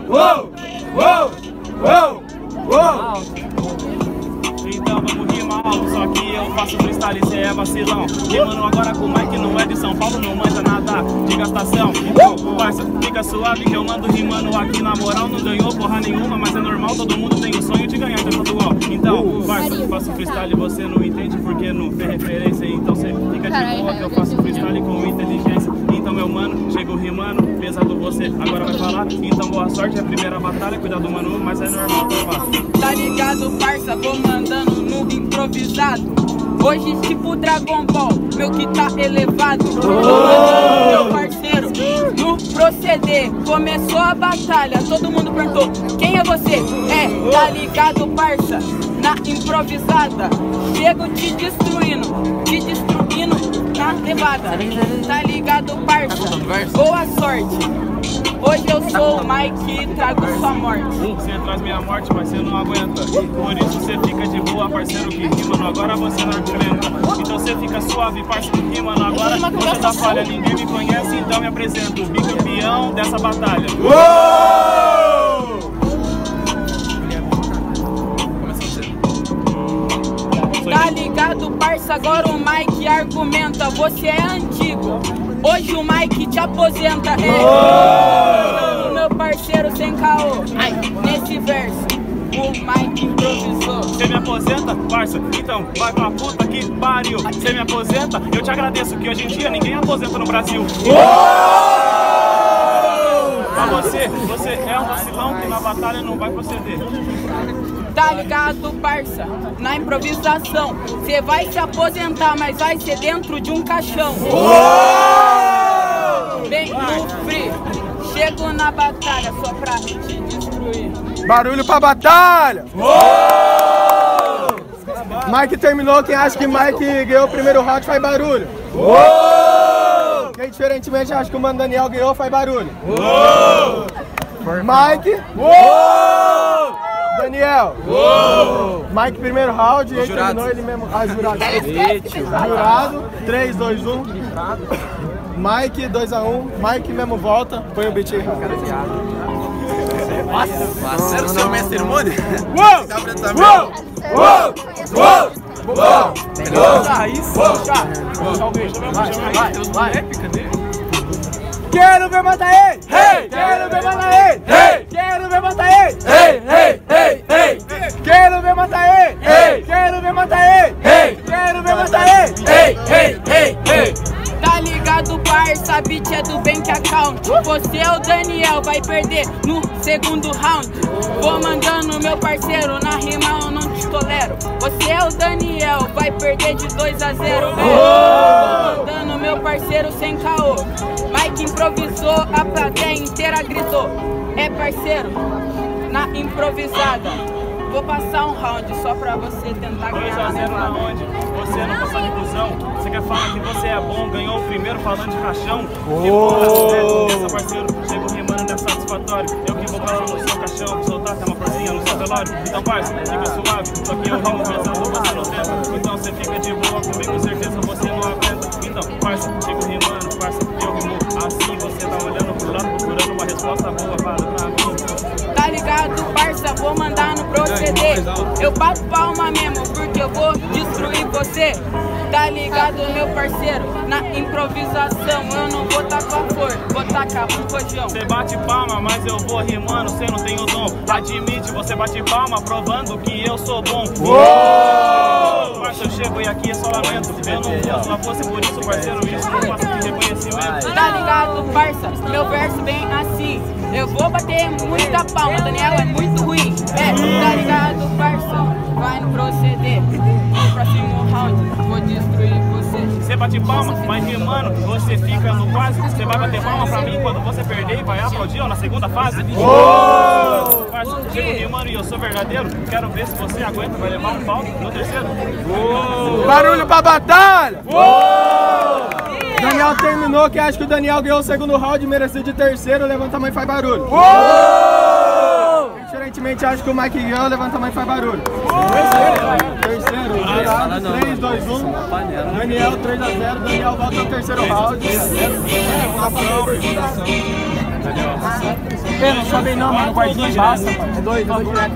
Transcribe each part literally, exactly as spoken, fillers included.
Uou! Uou! Uou! Uou! Então vamos rimar alto, só que eu faço freestyle, cê é vacilão. Rimando agora com o Mike, não é de São Paulo, não manja nada de gastação. Então, parça, fica suave que eu mando rimando aqui na moral. Não ganhou porra nenhuma, mas é normal, todo mundo tem o sonho de ganhar de estadual. Então, parça, faço freestyle, você não entende porque não tem referência. Então cê fica de boa que eu faço freestyle com inteligência. Então meu mano, chego rimando, pesado você, agora vai falar. Então boa sorte, é a primeira batalha, cuidado mano, mas é normal que eu faço. Tá ligado, parça, vou mandando no improvisado. Hoje tipo Dragon Ball, meu que tá elevado. Oh! Meu parceiro, no proceder, começou a batalha. Todo mundo perguntou, quem é você? É, tá ligado, parça, na improvisada. Chego te destruindo, te destruindo na levada. Tá ligado, parça, boa sorte. Hoje eu sou o Mike e trago sua morte. Você traz minha morte, mas você não aguenta. Por isso você fica de boa, parceiro, que rimando agora você não enfrenta. Então você fica suave, parceiro, que rimando agora você tá falha. Ninguém me conhece, então me apresento, o bicampeão dessa batalha. Uou! Tá ligado, parça, agora o Mike argumenta. Você é antigo, hoje o Mike te aposenta. É, meu parceiro sem caô. Nesse verso, o Mike improvisou. Você me aposenta, parça? Então vai pra puta que pariu. Você me aposenta? Eu te agradeço que hoje em dia ninguém aposenta no Brasil. Pra você, você é um vacilão que na batalha não vai proceder. Tá ligado, parça? Na improvisação, cê vai se aposentar, mas vai ser dentro de um caixão. Bem no free, chego na batalha só pra te destruir. Barulho pra batalha! Uou! Mike terminou, quem acha que Mike ganhou o primeiro round faz barulho. Uou! Quem diferentemente acha que o Mano Daniel ganhou faz barulho. Uou! Mike! Uou! Daniel! Uou! Mike primeiro round, ele terminou ele mesmo. Ah, jurado. Jurado, três, dois, um. Mike, dois a um. Mike mesmo volta. Põe o beat aí, Nossa, era o seu mestre cerimônia? Uou! Uou! Uou! Uou! Uou! Quero ver matar ele! Hey! Quero ver matar ele! Hey! Quero ver matar ele! Hey! Hey! Hey! Hey! Quero ver matar ele! Hey! Quero ver matar ele! Hey! Quero ver matar ele! Hey! Hey! Hey! Hey! Tá ligado, parça, beat é do Bank Account. Você é o Daniel, vai perder no segundo round. Vou mandando, meu parceiro, na rima eu não te tolero. Você é o Daniel, vai perder de dois a zero. Vou mandando, meu parceiro, sem caô. Mike improvisou, a plateia inteira gritou. É parceiro, na improvisada. Vou passar um round só pra você tentar ganhar. dois a zero na onde? Você não passar de cuzão. Você quer falar que você é bom, ganhou o primeiro falando de caixão. Que porra é essa, parceiro? Chego rimando, não é satisfatório. Eu que vou parar no seu caixão, vou soltar até uma florzinha no seu velório. Então, parça, fica suave, só que eu rimo pensando, você não tenta. Então você fica de boa comigo, com certeza você não aguenta. Então, parça, chego rimando, parça, eu rimo assim. Você tá olhando pro lado, procurando uma resposta boa para pra mim. Tá ligado, parça, vou mandar no proceder. Eu bato palma mesmo, porque eu vou destruir você. Tá ligado, meu parceiro, na improvisação. Eu não vou tacar flor, vou tacar um cojão. Você bate palma, mas eu vou rimando, você não tem o dom. Admite, você bate palma, provando que eu sou bom. Uou! Parça, eu chego e aqui é só lamento. Eu não vou sua força, por isso, parceiro, isso não passa de reconhecimento. Tá ligado, parça, meu verso bem assim. Eu vou bater muita palma, Daniel é muito ruim. É, tá ligado, parça, vai no proceder. No próximo round, vou destruir você. Você bate palma, mas rimando, você fica no quase. Você vai bater palma pra mim quando você perder e vai aplaudir ó, na segunda fase. Uou! Parça, chego rimando e eu sou verdadeiro. Quero ver se você aguenta, vai levar um pau no terceiro. Uou! Barulho pra batalha! Uou! Daniel terminou, quem acha que o Daniel ganhou o segundo round, merecido de terceiro, levanta a mão e faz barulho. Uou! Diferentemente, acho que o Mike ganhou, levanta a mão e faz barulho. Terceiro, terceiro, jurado, três, dois, um. Daniel, três a zero, Daniel volta ao terceiro round. É, Eu não sobe não, mano. Guardinha basta. É dois, dois direto.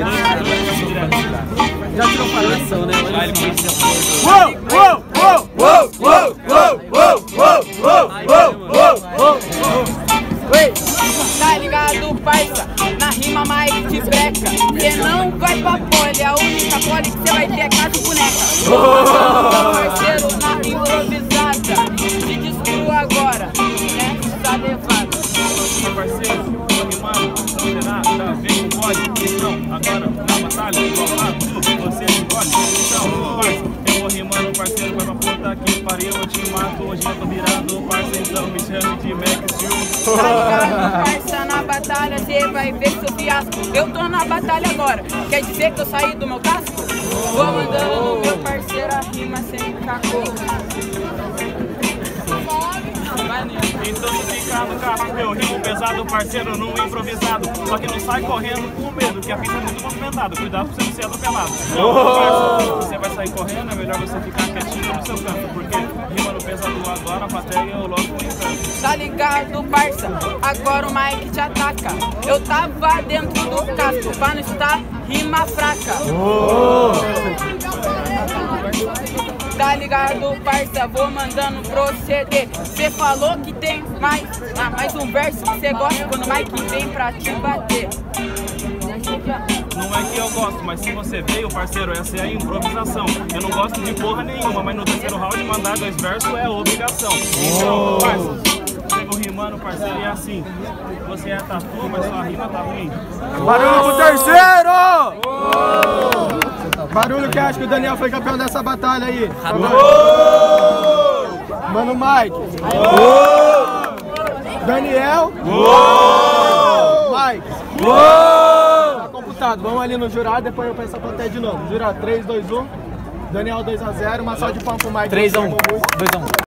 Já tirou palhação, né? Uou, uou, uou, uou, uou, uou, uou, uou, uou, uou, uou. Tá ligado, parça? Na rima mais te breca. Cê não vai pra pole, a única pole que cê vai ter é casa de boneca. Meu parceiro na improvisada, te destruo agora, né? Tá levado. Meu parceiro, tô rimando, será? Tá vendo o bode? Então, agora na batalha, igual lá, você escolhe. Então, parça, eu vou rimando, parceiro, vai pra puta que pariu, eu te mato. Hoje eu tô virando, parça, então me chame de Mac Steel. Tá ligado, parça, na batalha cê vai ver seu fiasco. Eu tô na batalha agora, quer dizer que eu saí do meu casco? Vou mandando no meu parceiro a rima sem cacô. Então fica no carro, meu rimo pesado, parceiro, no improvisado. Só que não sai correndo com medo, que a pista é muito movimentada. Cuidado pra você não ser atropelado. Então, você vai sair correndo, é melhor você ficar quietinho no seu canto. Porque rima no pesado agora, a plateia eu logo encanto. Tá ligado, parça? Agora o Mike te ataca. Eu tava dentro do casco, pra não estar rima fraca. Tá ligado, parça? Vou mandando proceder. Cê falou que tem mais, ah, mais um verso que cê gosta quando o Mike vem pra te bater. Não é que eu gosto, mas se você veio, parceiro, essa é a improvisação. Eu não gosto de porra nenhuma, mas no terceiro round mandar dois versos é obrigação. Então, parça, chego rimando, parceiro, e é assim. Você é tatu, mas sua rima tá ruim. Barulho pro terceiro! Barulho que acha que o Daniel foi campeão dessa batalha aí. Mano Mike. Daniel. Mike. Tá computado. Vamos ali no jurado, depois eu peço a plateia de novo. Jurado, três, dois, um. Daniel dois a zero. Uma salva de palmas pro Mike. três a um. dois a um.